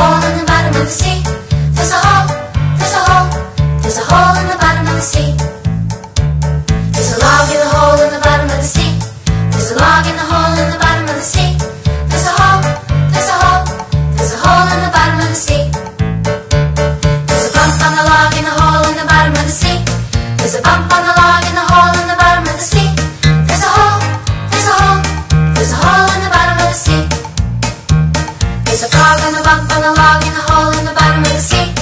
hole in the bottom of the sea. There's a hole, there's a hole, there's a hole in the bottom of the sea. There's a log in the hole in the bottom of the sea. There's a log in the hole in the bottom of the sea. There's a hole, there's a hole, there's a hole in the bottom of the sea. There's a bump on the log in the hole in the bottom of the sea. There's a bump on the log in the hole in the bottom of the sea. There's a hole, there's a hole, there's a hole in the bottom of the sea. There's a frog on the bump on the log in the hole in the bottom of the sea.